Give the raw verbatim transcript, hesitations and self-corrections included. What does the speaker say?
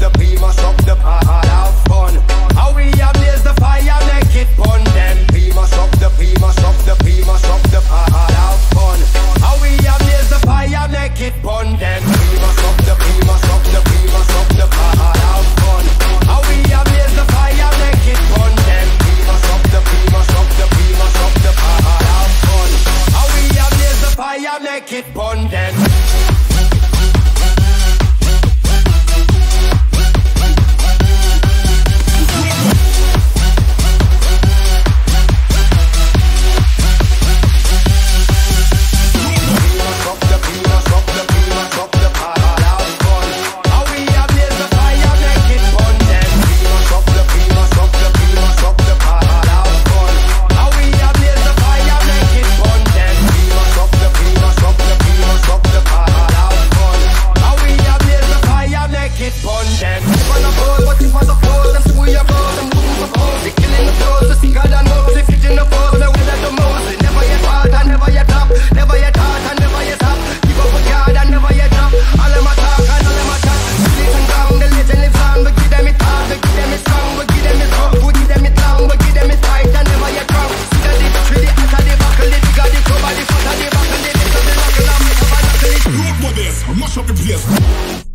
the P, mash up the pot, have fun. How we ablaze the fire, make it fun. Them P, mash up the P, mash up the P, mash up the pot, have fun. How we ablaze the fire, make it fun. Them P, mash up the P, mash up the P, mash up the pot, have fun. How we ablaze the fire, make it fun. Them P, mash up the P, mash up the P, mash up the pot, have fun. How we ablaze the fire, make it fun. Them. Mash up the place.